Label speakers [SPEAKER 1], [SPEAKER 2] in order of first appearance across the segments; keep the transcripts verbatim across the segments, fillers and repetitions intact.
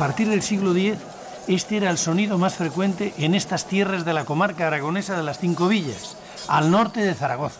[SPEAKER 1] partir del siglo diez, este era el sonido más frecuente en estas tierras de la comarca aragonesa de las Cinco Villas, al norte de Zaragoza.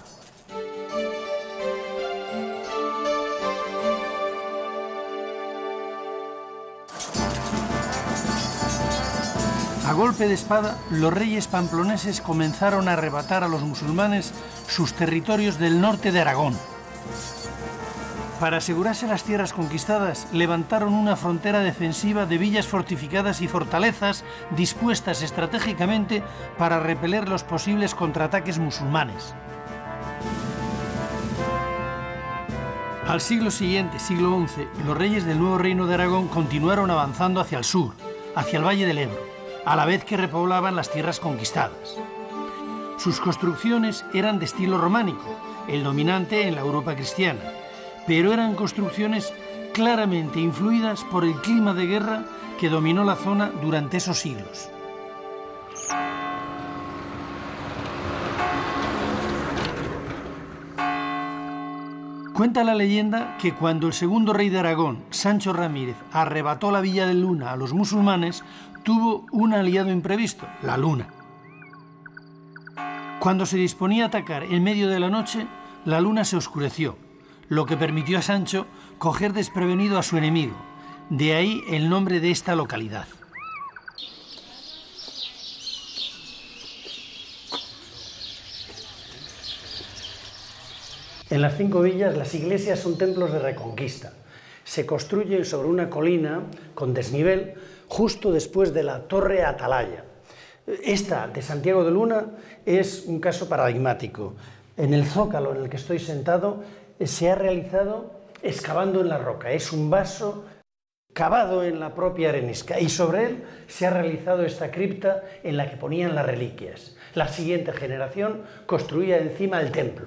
[SPEAKER 1] A golpe de espada, los reyes pamploneses comenzaron a arrebatar a los musulmanes sus territorios del norte de Aragón. Para asegurarse las tierras conquistadas, levantaron una frontera defensiva de villas fortificadas y fortalezas dispuestas estratégicamente para repeler los posibles contraataques musulmanes. Al siglo siguiente, siglo once, los reyes del nuevo reino de Aragón continuaron avanzando hacia el sur, hacia el Valle del Ebro, a la vez que repoblaban las tierras conquistadas. Sus construcciones eran de estilo románico, el dominante en la Europa cristiana, pero eran construcciones claramente influidas por el clima de guerra que dominó la zona durante esos siglos. Cuenta la leyenda que cuando el segundo rey de Aragón, Sancho Ramírez, arrebató la villa de Luna a los musulmanes, tuvo un aliado imprevisto, la luna. Cuando se disponía a atacar en medio de la noche, la luna se oscureció, lo que permitió a Sancho coger desprevenido a su enemigo. De ahí el nombre de esta localidad. En las Cinco Villas, las iglesias son templos de reconquista. Se construyen sobre una colina con desnivel justo después de la Torre Atalaya. Esta de Santiago de Luna es un caso paradigmático. En el zócalo en el que estoy sentado se ha realizado excavando en la roca. Es un vaso cavado en la propia arenisca y sobre él se ha realizado esta cripta en la que ponían las reliquias. La siguiente generación construía encima el templo.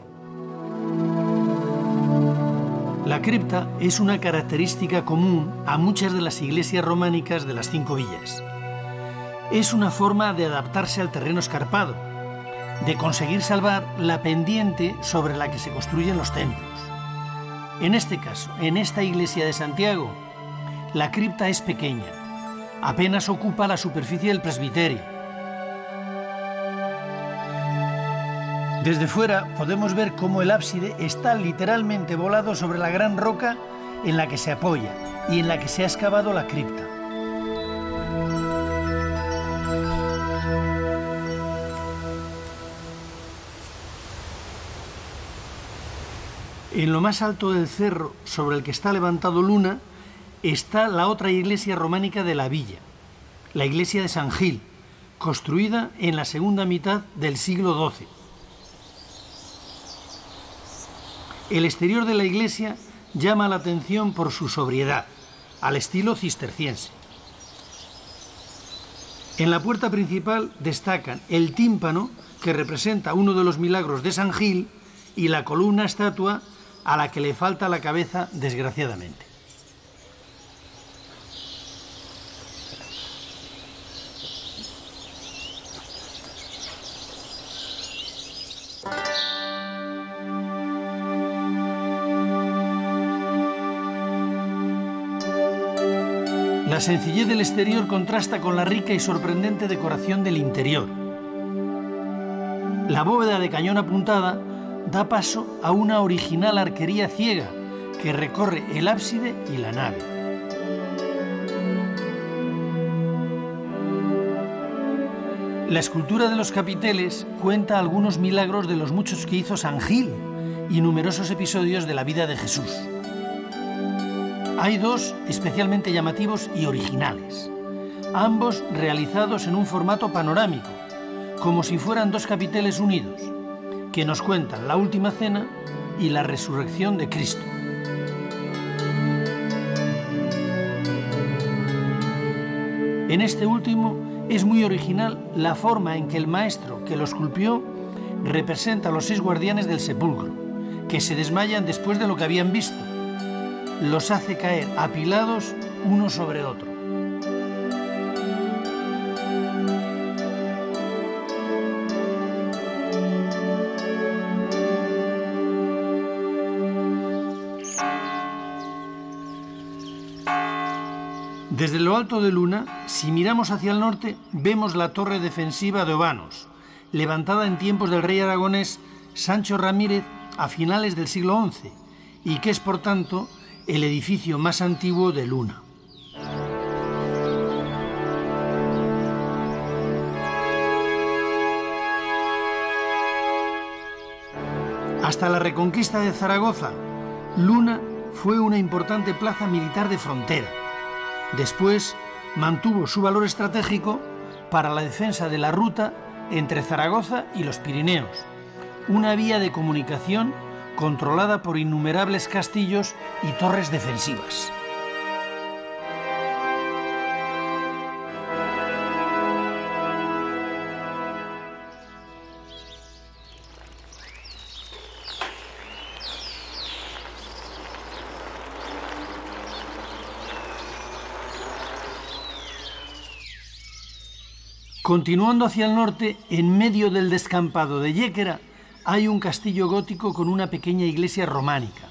[SPEAKER 1] La cripta es una característica común a muchas de las iglesias románicas de las Cinco Villas. Es una forma de adaptarse al terreno escarpado, de conseguir salvar la pendiente sobre la que se construyen los templos. En este caso, en esta iglesia de Santiago, la cripta es pequeña, apenas ocupa la superficie del presbiterio. Desde fuera podemos ver cómo el ábside está literalmente volado sobre la gran roca en la que se apoya y en la que se ha excavado la cripta. En lo más alto del cerro sobre el que está levantado Luna está la otra iglesia románica de la villa, la iglesia de San Gil, construida en la segunda mitad del siglo doce. El exterior de la iglesia llama la atención por su sobriedad, al estilo cisterciense. En la puerta principal destacan el tímpano, que representa uno de los milagros de San Gil, y la columna estatua a la que le falta la cabeza, desgraciadamente. La sencillez del exterior contrasta con la rica y sorprendente decoración del interior. La bóveda de cañón apuntada da paso a una original arquería ciega que recorre el ábside y la nave. La escultura de los capiteles cuenta algunos milagros de los muchos que hizo San Gil y numerosos episodios de la vida de Jesús. Hay dos especialmente llamativos y originales, ambos realizados en un formato panorámico, como si fueran dos capiteles unidos, que nos cuentan la última cena y la resurrección de Cristo. En este último es muy original la forma en que el maestro que lo esculpió representa a los seis guardianes del sepulcro, que se desmayan después de lo que habían visto. Los hace caer apilados uno sobre otro. Desde lo alto de Luna, si miramos hacia el norte, vemos la torre defensiva de Obanos, levantada en tiempos del rey aragonés Sancho Ramírez a finales del siglo once, y que es, por tanto, el edificio más antiguo de Luna. Hasta la reconquista de Zaragoza, Luna fue una importante plaza militar de frontera. Después mantuvo su valor estratégico para la defensa de la ruta entre Zaragoza y los Pirineos, una vía de comunicación controlada por innumerables castillos y torres defensivas. Continuando hacia el norte, en medio del descampado de Yéquera, hay un castillo gótico con una pequeña iglesia románica.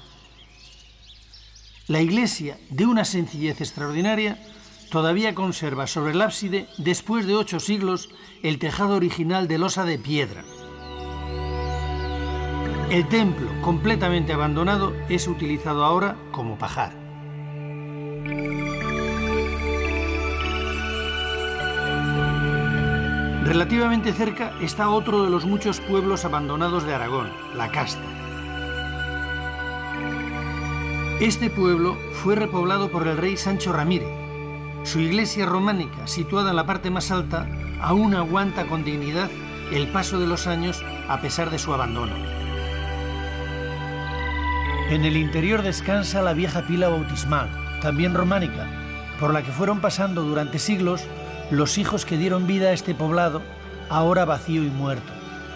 [SPEAKER 1] La iglesia, de una sencillez extraordinaria, todavía conserva sobre el ábside, después de ocho siglos, el tejado original de losa de piedra. El templo, completamente abandonado, es utilizado ahora como pajar. Relativamente cerca está otro de los muchos pueblos abandonados de Aragón, La Casta. Este pueblo fue repoblado por el rey Sancho Ramírez. Su iglesia románica, situada en la parte más alta, aún aguanta con dignidad el paso de los años a pesar de su abandono. En el interior descansa la vieja pila bautismal, también románica, por la que fueron pasando durante siglos los hijos que dieron vida a este poblado, ahora vacío y muerto.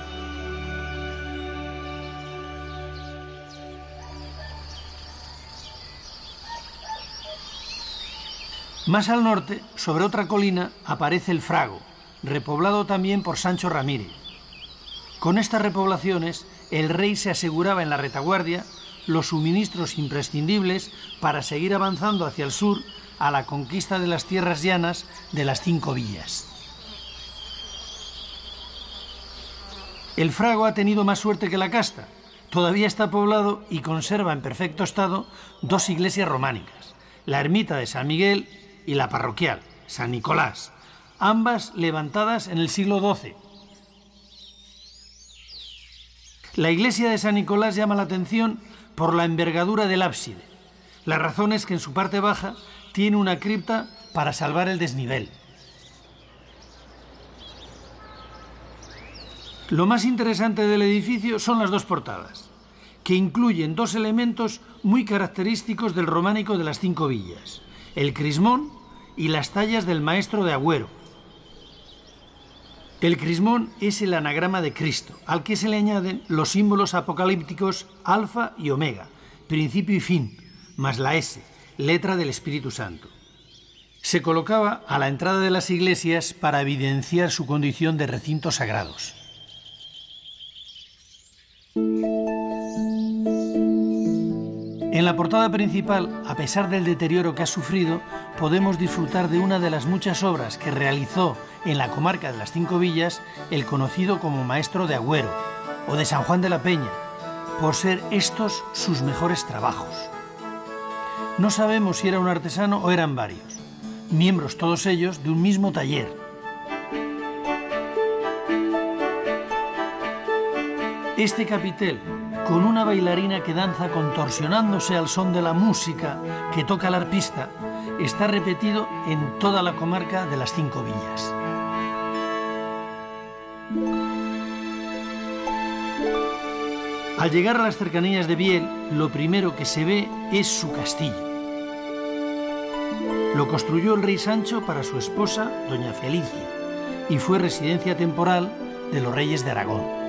[SPEAKER 1] Más al norte, sobre otra colina, aparece el Frago, repoblado también por Sancho Ramírez. Con estas repoblaciones, el rey se aseguraba en la retaguardia los suministros imprescindibles para seguir avanzando hacia el sur a la conquista de las tierras llanas de las cinco villas. El Frago ha tenido más suerte que La Casta. Todavía está poblado y conserva en perfecto estado dos iglesias románicas, la ermita de San Miguel y la parroquial, San Nicolás, ambas levantadas en el siglo doce. La iglesia de San Nicolás llama la atención por la envergadura del ábside. La razón es que en su parte baja tiene una cripta para salvar el desnivel. Lo más interesante del edificio son las dos portadas, que incluyen dos elementos muy característicos del románico de las cinco villas, el crismón y las tallas del maestro de Agüero. El crismón es el anagrama de Cristo, al que se le añaden los símbolos apocalípticos alfa y omega, principio y fin, más la S, letra del Espíritu Santo. Se colocaba a la entrada de las iglesias para evidenciar su condición de recintos sagrados. En la portada principal, a pesar del deterioro que ha sufrido, podemos disfrutar de una de las muchas obras que realizó en la comarca de las Cinco Villas el conocido como Maestro de Agüero o de San Juan de la Peña, por ser estos sus mejores trabajos. No sabemos si era un artesano o eran varios, miembros todos ellos de un mismo taller. Este capitel, con una bailarina que danza contorsionándose al son de la música que toca el arpista, está repetido en toda la comarca de las Cinco Villas. Al llegar a las cercanías de Biel, lo primero que se ve es su castillo. Lo construyó el rey Sancho para su esposa, doña Felicia, y fue residencia temporal de los reyes de Aragón.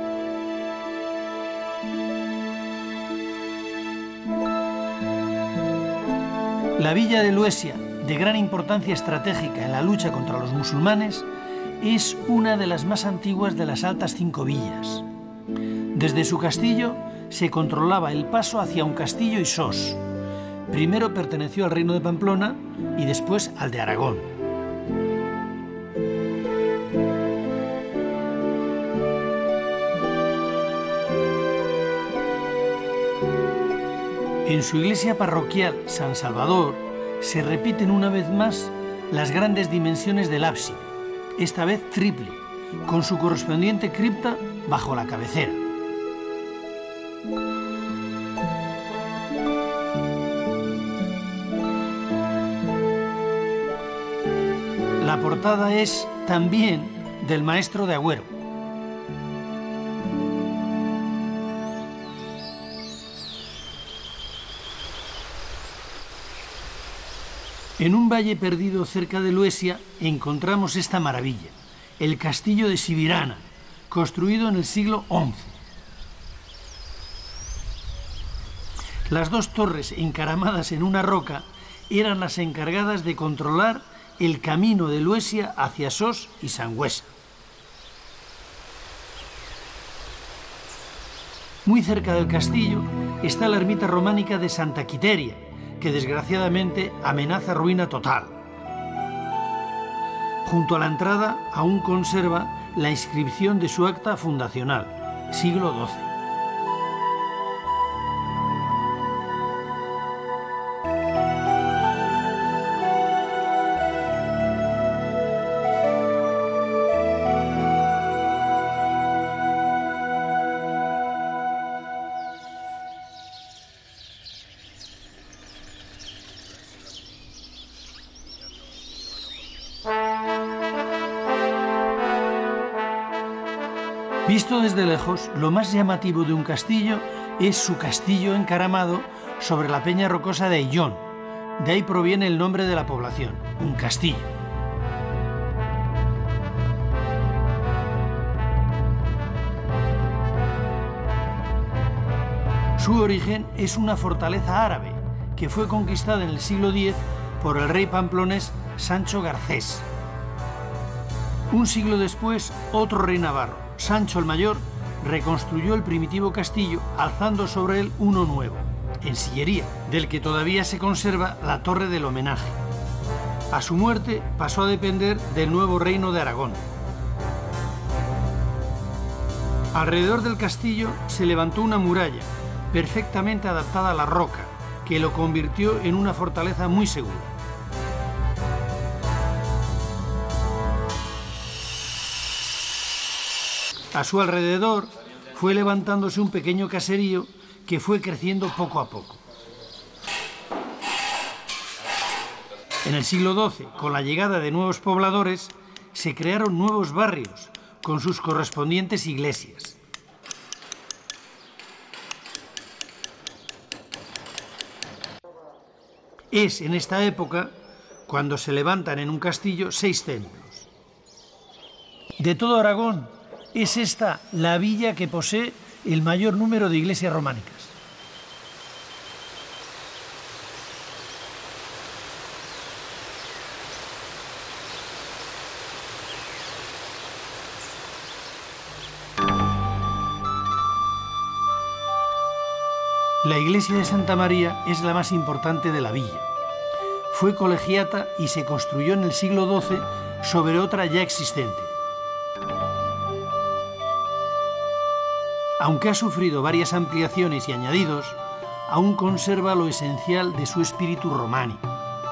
[SPEAKER 1] La villa de Luesia, de gran importancia estratégica en la lucha contra los musulmanes, es una de las más antiguas de las altas cinco villas. Desde su castillo se controlaba el paso hacia un castillo y sos, primero perteneció al reino de Pamplona y después al de Aragón. En su iglesia parroquial San Salvador se repiten una vez más las grandes dimensiones del ábside, esta vez triple, con su correspondiente cripta bajo la cabecera. La portada es también del maestro de Agüero. En un valle perdido cerca de Luesia encontramos esta maravilla, el castillo de Sibirana, construido en el siglo once. Las dos torres encaramadas en una roca eran las encargadas de controlar el camino de Luesia hacia Sos y Sangüesa. Muy cerca del castillo está la ermita románica de Santa Quiteria, que desgraciadamente amenaza ruina total. Junto a la entrada aún conserva la inscripción de su acta fundacional, siglo doce. Visto desde lejos, lo más llamativo de un castillo es su castillo encaramado sobre la peña rocosa de Ayllón. De ahí proviene el nombre de la población, un castillo. Su origen es una fortaleza árabe que fue conquistada en el siglo diez por el rey pamplonés Sancho Garcés. Un siglo después, otro rey navarro, Sancho el Mayor, reconstruyó el primitivo castillo alzando sobre él uno nuevo, en sillería, del que todavía se conserva la torre del homenaje. A su muerte pasó a depender del nuevo reino de Aragón. Alrededor del castillo se levantó una muralla, perfectamente adaptada a la roca, que lo convirtió en una fortaleza muy segura. A su alrededor fue levantándose un pequeño caserío que fue creciendo poco a poco. En el siglo doce, con la llegada de nuevos pobladores, se crearon nuevos barrios con sus correspondientes iglesias. Es en esta época cuando se levantan en un castillo seis templos. De todo Aragón, es esta la villa que posee el mayor número de iglesias románicas. La iglesia de Santa María es la más importante de la villa. Fue colegiata y se construyó en el siglo doce sobre otra ya existente. Aunque ha sufrido varias ampliaciones y añadidos, aún conserva lo esencial de su espíritu románico.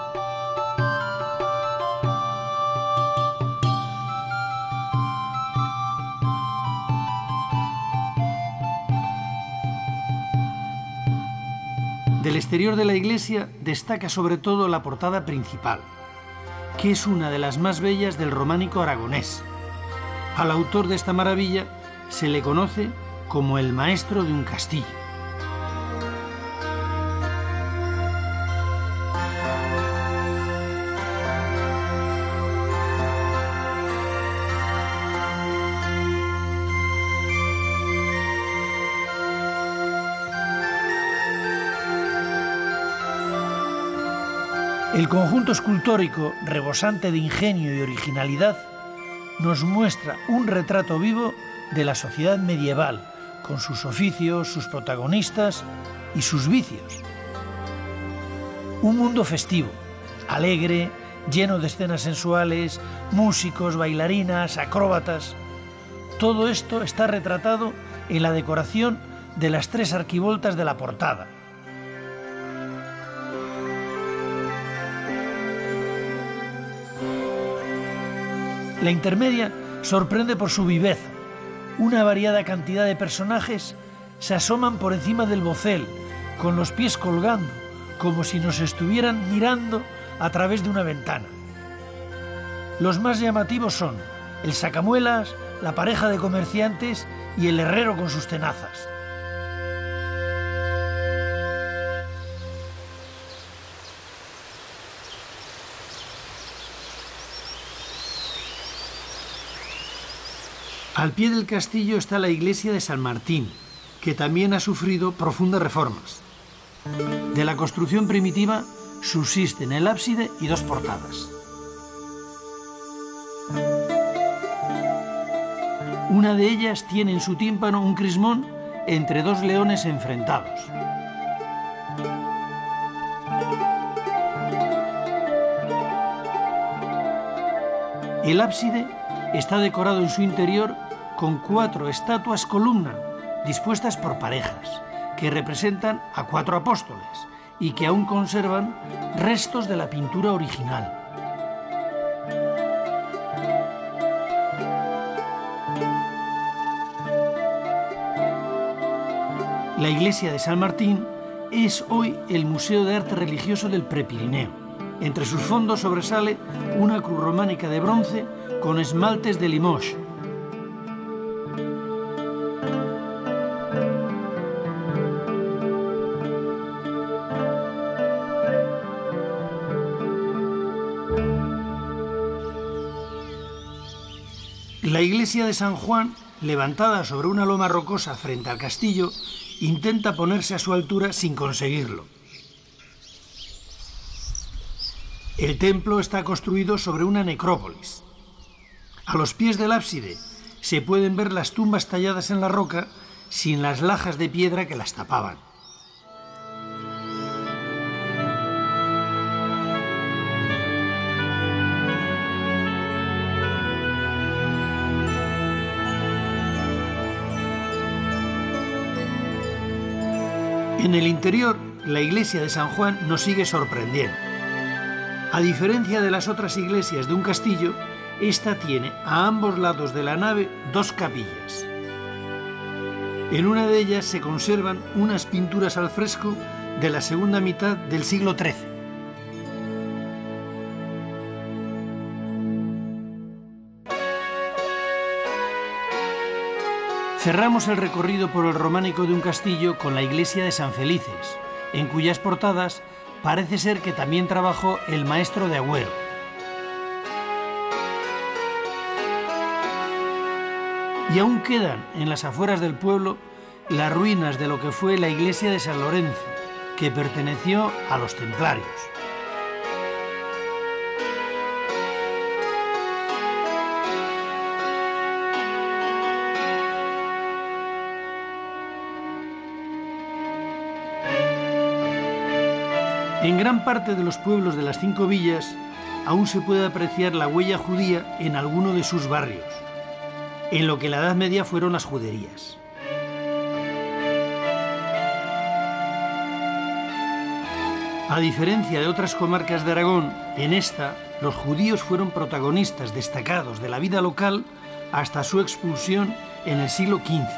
[SPEAKER 1] Del exterior de la iglesia destaca sobre todo la portada principal, que es una de las más bellas del románico aragonés. Al autor de esta maravilla se le conoce como el maestro de un castillo. El conjunto escultórico, rebosante de ingenio y originalidad, nos muestra un retrato vivo de la sociedad medieval, con sus oficios, sus protagonistas y sus vicios.
[SPEAKER 2] Un mundo festivo, alegre, lleno de escenas sensuales, músicos, bailarinas, acróbatas. Todo esto está retratado en la decoración de las tres arquivoltas de la portada. La intermedia sorprende por su viveza. Una variada cantidad de personajes se asoman por encima del bocel, con los pies colgando, como si nos estuvieran mirando a través de una ventana. Los más llamativos son el sacamuelas, la pareja de comerciantes y el herrero con sus tenazas. Al pie del castillo está la iglesia de San Martín, que también ha sufrido profundas reformas. De la construcción primitiva subsisten el ábside y dos portadas. Una de ellas tiene en su tímpano un crismón entre dos leones enfrentados. El ábside está decorado en su interior con cuatro estatuas columna dispuestas por parejas, que representan a cuatro apóstoles y que aún conservan restos de la pintura original. La iglesia de San Martín es hoy el Museo de Arte Religioso del Prepirineo. Entre sus fondos sobresale una cruz románica de bronce con esmaltes de Limoges. La iglesia de San Juan, levantada sobre una loma rocosa frente al castillo, intenta ponerse a su altura sin conseguirlo. El templo está construido sobre una necrópolis. A los pies del ábside se pueden ver las tumbas talladas en la roca sin las lajas de piedra que las tapaban. En el interior, la iglesia de San Juan nos sigue sorprendiendo. A diferencia de las otras iglesias de un castillo, esta tiene a ambos lados de la nave dos capillas. En una de ellas se conservan unas pinturas al fresco de la segunda mitad del siglo trece. Cerramos el recorrido por el románico de un castillo con la iglesia de San Felices, en cuyas portadas parece ser que también trabajó el maestro de Agüero. Y aún quedan en las afueras del pueblo las ruinas de lo que fue la iglesia de San Lorenzo, que perteneció a los templarios. En gran parte de los pueblos de las cinco villas aún se puede apreciar la huella judía en alguno de sus barrios, en lo que en la Edad Media fueron las juderías. A diferencia de otras comarcas de Aragón, en esta los judíos fueron protagonistas destacados de la vida local hasta su expulsión en el siglo quince.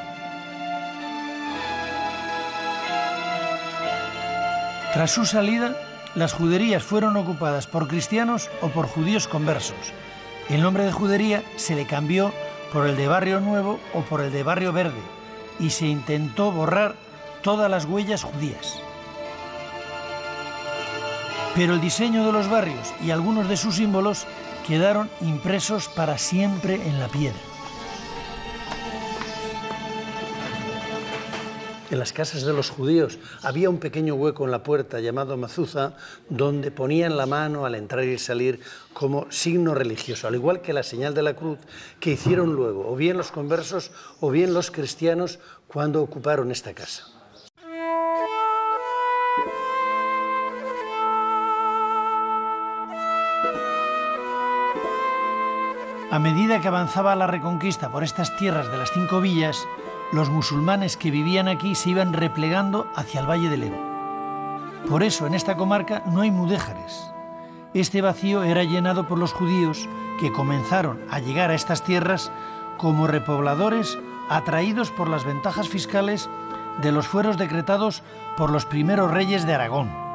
[SPEAKER 2] Tras su salida, las juderías fueron ocupadas por cristianos o por judíos conversos. El nombre de judería se le cambió por el de Barrio Nuevo o por el de Barrio Verde y se intentó borrar todas las huellas judías. Pero el diseño de los barrios y algunos de sus símbolos quedaron impresos para siempre en la piedra.
[SPEAKER 1] En las casas de los judíos había un pequeño hueco en la puerta llamado mazuza, donde ponían la mano al entrar y salir como signo religioso, al igual que la señal de la cruz que hicieron luego, o bien los conversos o bien los cristianos cuando ocuparon esta casa.
[SPEAKER 2] A medida que avanzaba la reconquista por estas tierras de las cinco villas, los musulmanes que vivían aquí se iban replegando hacia el Valle del Ebro. Por eso en esta comarca no hay mudéjares. Este vacío era llenado por los judíos que comenzaron a llegar a estas tierras como repobladores atraídos por las ventajas fiscales de los fueros decretados por los primeros reyes de Aragón.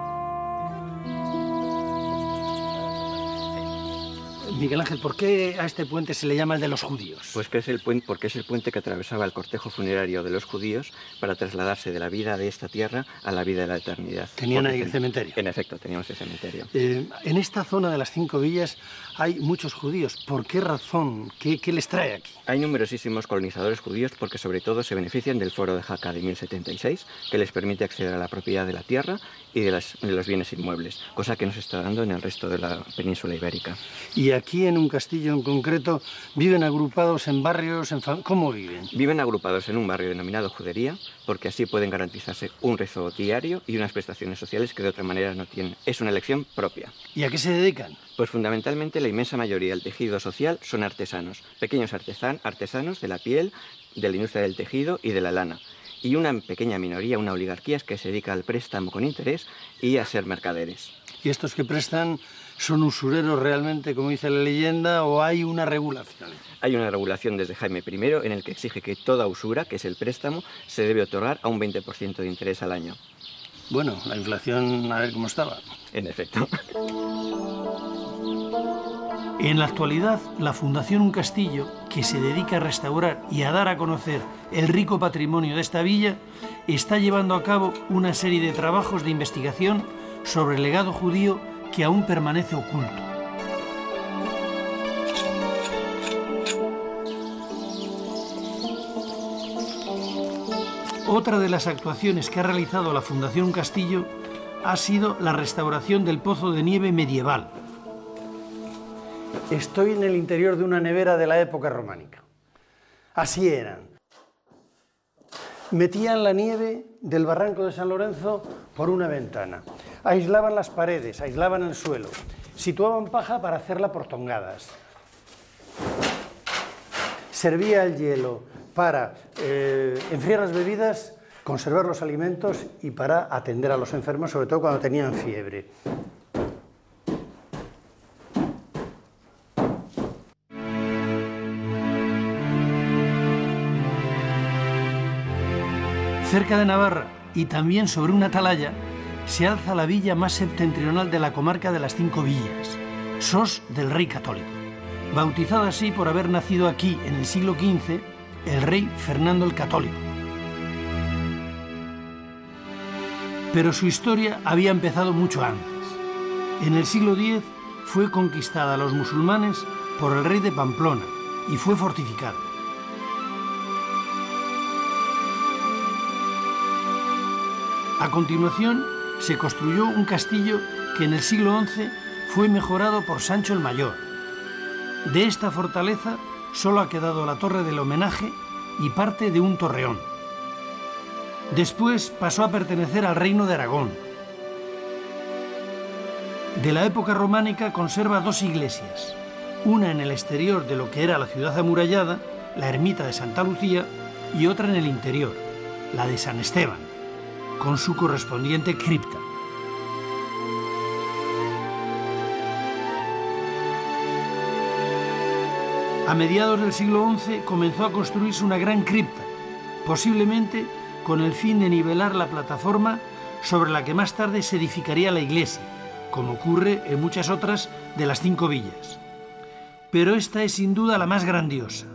[SPEAKER 2] Miguel Ángel, ¿por qué a este puente se le llama el de los judíos?
[SPEAKER 3] Pues que es el puente, porque es el puente que atravesaba el cortejo funerario de los judíos para trasladarse de la vida de esta tierra a la vida de la eternidad.
[SPEAKER 2] ¿Tenían
[SPEAKER 3] porque
[SPEAKER 2] ahí el cementerio?
[SPEAKER 3] En efecto, teníamos el cementerio.
[SPEAKER 2] Eh, en esta zona de las cinco villas hay muchos judíos. ¿Por qué razón? ¿Qué, qué les trae aquí?
[SPEAKER 3] Hay numerosísimos colonizadores judíos porque sobre todo se benefician del Foro de Jaca de mil setenta y seis, que les permite acceder a la propiedad de la tierra y de, las, de los bienes inmuebles, cosa que no se está dando en el resto de la península ibérica.
[SPEAKER 2] Y aquí en un castillo en concreto, ¿viven agrupados en barrios? En ¿Cómo viven?
[SPEAKER 3] Viven agrupados en un barrio denominado Judería, porque así pueden garantizarse un rezo diario y unas prestaciones sociales que de otra manera no tienen. Es una elección propia.
[SPEAKER 2] ¿Y a qué se dedican?
[SPEAKER 3] Pues fundamentalmente la inmensa mayoría del tejido social son artesanos, pequeños artesan, artesanos de la piel, de la industria del tejido y de la lana. Y una pequeña minoría, una oligarquía, que se dedica al préstamo con interés y a ser mercaderes.
[SPEAKER 2] ¿Y estos que prestan son usureros realmente, como dice la leyenda, o hay una regulación?
[SPEAKER 3] Hay una regulación desde Jaime primero en el que exige que toda usura, que es el préstamo, se debe otorgar a un veinte por ciento de interés al año.
[SPEAKER 2] Bueno, la inflación, a ver cómo estaba.
[SPEAKER 3] En efecto.
[SPEAKER 2] En la actualidad, la Fundación Un Castillo, que se dedica a restaurar y a dar a conocer el rico patrimonio de esta villa, está llevando a cabo una serie de trabajos de investigación sobre el legado judío que aún permanece oculto. Otra de las actuaciones que ha realizado la Fundación Un Castillo ha sido la restauración del pozo de nieve medieval. Estoy en el interior de una nevera de la época románica. Así eran. Metían la nieve del barranco de San Lorenzo por una ventana. Aislaban las paredes, aislaban el suelo. Situaban paja para hacerla por tongadas. Servía el hielo para eh, enfriar las bebidas, conservar los alimentos y para atender a los enfermos, sobre todo cuando tenían fiebre. Cerca de Navarra y también sobre una atalaya se alza la villa más septentrional de la comarca de las Cinco Villas, Sos del Rey Católico, bautizada así por haber nacido aquí en el siglo quince el rey Fernando el Católico. Pero su historia había empezado mucho antes. En el siglo diez fue conquistada a los musulmanes por el rey de Pamplona y fue fortificada. A continuación, se construyó un castillo que en el siglo once fue mejorado por Sancho el Mayor. De esta fortaleza solo ha quedado la torre del homenaje y parte de un torreón. Después pasó a pertenecer al Reino de Aragón. De la época románica conserva dos iglesias, una en el exterior de lo que era la ciudad amurallada, la ermita de Santa Lucía, y otra en el interior, la de San Esteban, con su correspondiente cripta. A mediados del siglo once comenzó a construirse una gran cripta, posiblemente con el fin de nivelar la plataforma sobre la que más tarde se edificaría la iglesia, como ocurre en muchas otras de las cinco villas. Pero esta es sin duda la más grandiosa.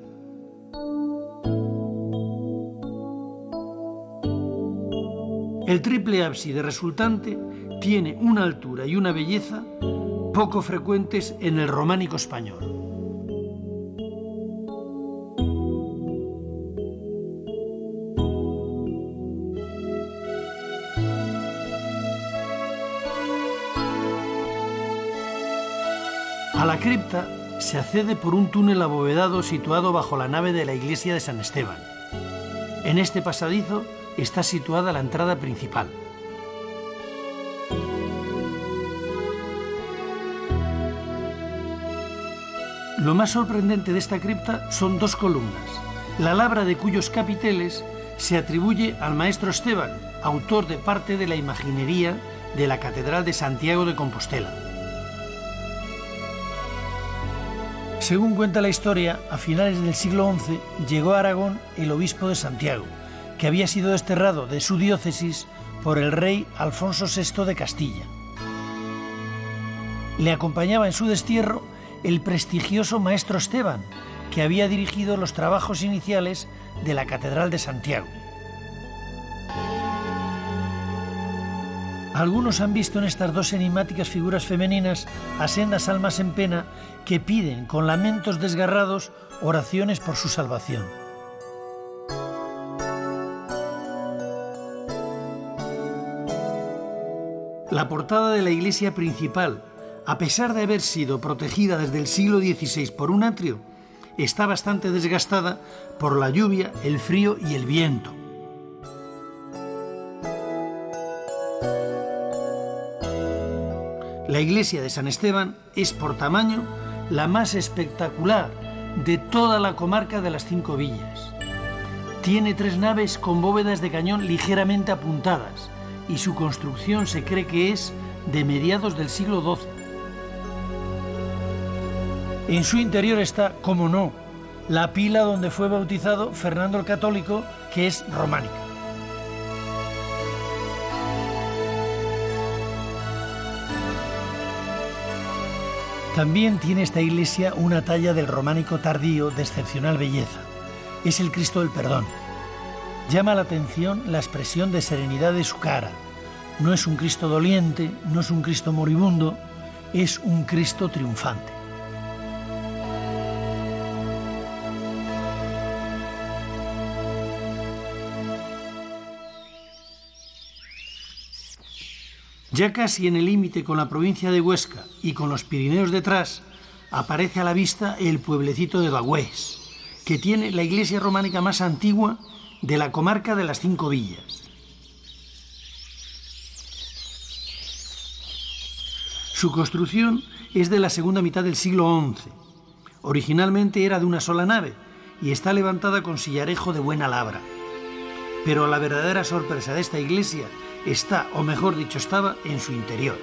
[SPEAKER 2] El triple ábside resultante tiene una altura y una belleza poco frecuentes en el románico español. A la cripta se accede por un túnel abovedado situado bajo la nave de la iglesia de San Esteban. En este pasadizo está situada la entrada principal. Lo más sorprendente de esta cripta son dos columnas, la labra de cuyos capiteles se atribuye al maestro Esteban, autor de parte de la imaginería de la Catedral de Santiago de Compostela. Según cuenta la historia, a finales del siglo once llegó a Aragón el obispo de Santiago, que había sido desterrado de su diócesis por el rey Alfonso sexto de Castilla. Le acompañaba en su destierro el prestigioso maestro Esteban, que había dirigido los trabajos iniciales de la Catedral de Santiago. Algunos han visto en estas dos enigmáticas figuras femeninas a sendas almas en pena que piden con lamentos desgarrados oraciones por su salvación. La portada de la iglesia principal, a pesar de haber sido protegida desde el siglo dieciséis por un atrio, está bastante desgastada por la lluvia, el frío y el viento. La iglesia de San Esteban es por tamaño la más espectacular de toda la comarca de las Cinco Villas. Tiene tres naves con bóvedas de cañón ligeramente apuntadas y su construcción se cree que es de mediados del siglo doce. En su interior está, como no, la pila donde fue bautizado Fernando el Católico, que es románica. También tiene esta iglesia una talla del románico tardío de excepcional belleza. Es el Cristo del Perdón. Llama la atención la expresión de serenidad de su cara. No es un Cristo doliente, no es un Cristo moribundo, es un Cristo triunfante. Ya casi en el límite con la provincia de Huesca y con los Pirineos detrás, aparece a la vista el pueblecito de Bagüés, que tiene la iglesia románica más antigua de la comarca de las Cinco Villas. Su construcción es de la segunda mitad del siglo once. Originalmente era de una sola nave y está levantada con sillarejo de buena labra. Pero la verdadera sorpresa de esta iglesia está, o mejor dicho, estaba en su interior.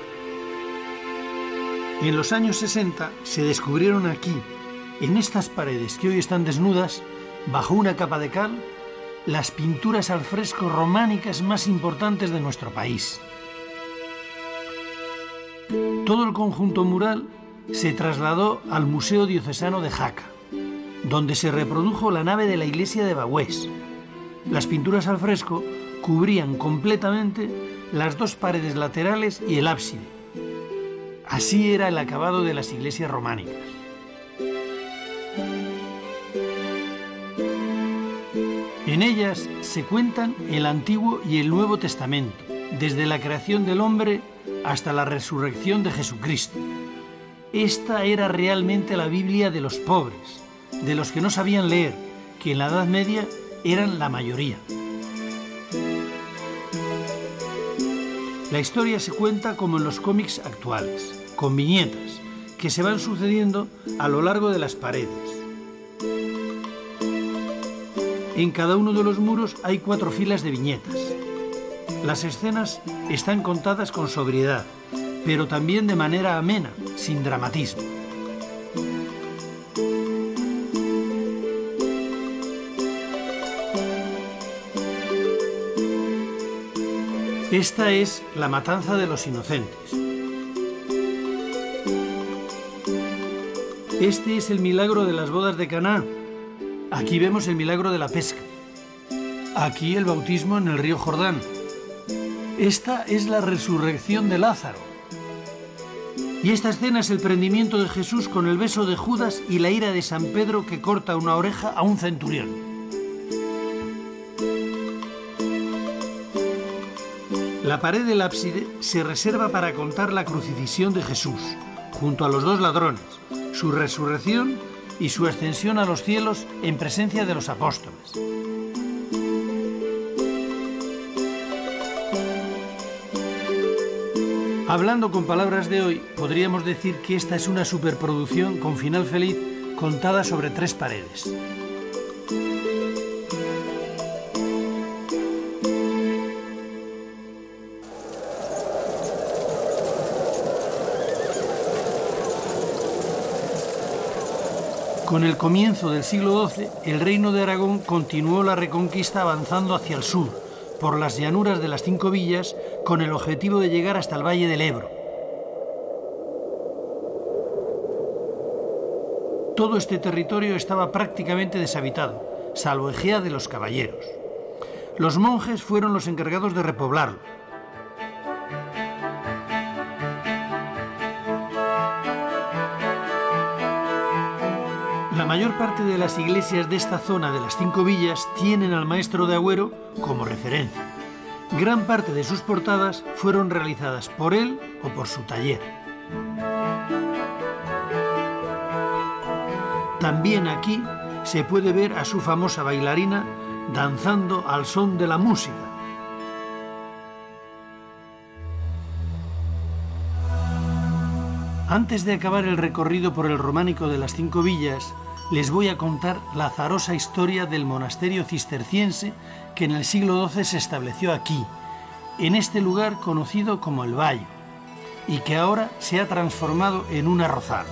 [SPEAKER 2] En los años sesenta se descubrieron aquí, en estas paredes que hoy están desnudas, bajo una capa de cal, las pinturas al fresco románicas más importantes de nuestro país. Todo el conjunto mural se trasladó al Museo Diocesano de Jaca, donde se reprodujo la nave de la iglesia de Bagüés. Las pinturas al fresco cubrían completamente las dos paredes laterales y el ábside. Así era el acabado de las iglesias románicas. En ellas se cuentan el Antiguo y el Nuevo Testamento, desde la creación del hombre hasta la resurrección de Jesucristo. Esta era realmente la Biblia de los pobres, de los que no sabían leer, que en la Edad Media eran la mayoría. La historia se cuenta como en los cómics actuales, con viñetas que se van sucediendo a lo largo de las paredes. En cada uno de los muros hay cuatro filas de viñetas. Las escenas están contadas con sobriedad, pero también de manera amena, sin dramatismo. Esta es la matanza de los inocentes. Este es el milagro de las bodas de Caná. Aquí vemos el milagro de la pesca. Aquí el bautismo en el río Jordán. Esta es la resurrección de Lázaro. Y esta escena es el prendimiento de Jesús con el beso de Judas y la ira de San Pedro que corta una oreja a un centurión. La pared del ábside se reserva para contar la crucifixión de Jesús, junto a los dos ladrones, su resurrección y su ascensión a los cielos en presencia de los apóstoles. Hablando con palabras de hoy, podríamos decir que esta es una superproducción con final feliz contada sobre tres paredes. Con el comienzo del siglo doce, el Reino de Aragón continuó la reconquista avanzando hacia el sur, por las llanuras de las Cinco Villas, con el objetivo de llegar hasta el Valle del Ebro. Todo este territorio estaba prácticamente deshabitado, salvo Egea de los Caballeros. Los monjes fueron los encargados de repoblarlo. La mayor parte de las iglesias de esta zona de las Cinco Villas tienen al maestro de Agüero como referencia. Gran parte de sus portadas fueron realizadas por él o por su taller. También aquí se puede ver a su famosa bailarina danzando al son de la música. Antes de acabar el recorrido por el románico de las Cinco Villas, les voy a contar la azarosa historia del monasterio cisterciense que en el siglo doce se estableció aquí, en este lugar conocido como el Bayo, y que ahora se ha transformado en un arrozal.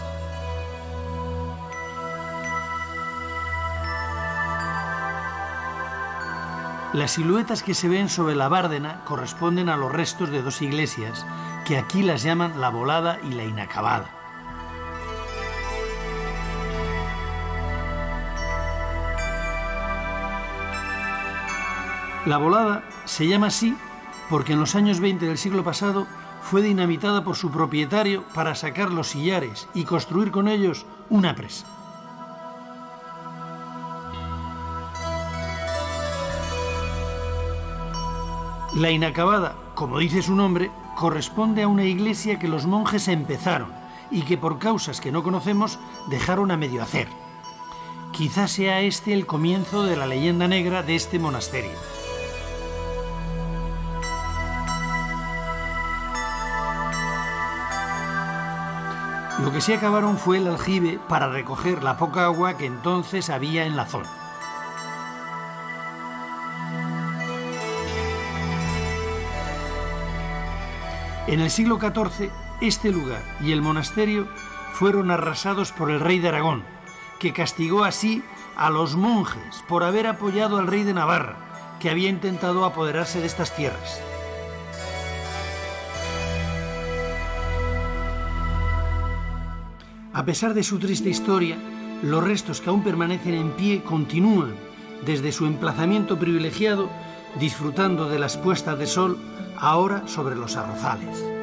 [SPEAKER 2] Las siluetas que se ven sobre la Bárdena corresponden a los restos de dos iglesias, que aquí las llaman la Volada y la Inacabada. La Volada se llama así porque en los años veinte del siglo pasado fue dinamitada por su propietario para sacar los sillares y construir con ellos una presa. La Inacabada, como dice su nombre, corresponde a una iglesia que los monjes empezaron y que por causas que no conocemos dejaron a medio hacer. Quizás sea este el comienzo de la leyenda negra de este monasterio. Lo que sí acabaron fue el aljibe para recoger la poca agua que entonces había en la zona. En el siglo catorce, este lugar y el monasterio fueron arrasados por el rey de Aragón, que castigó así a los monjes por haber apoyado al rey de Navarra, que había intentado apoderarse de estas tierras. A pesar de su triste historia, los restos que aún permanecen en pie continúan desde su emplazamiento privilegiado, disfrutando de las puestas de sol ahora sobre los arrozales.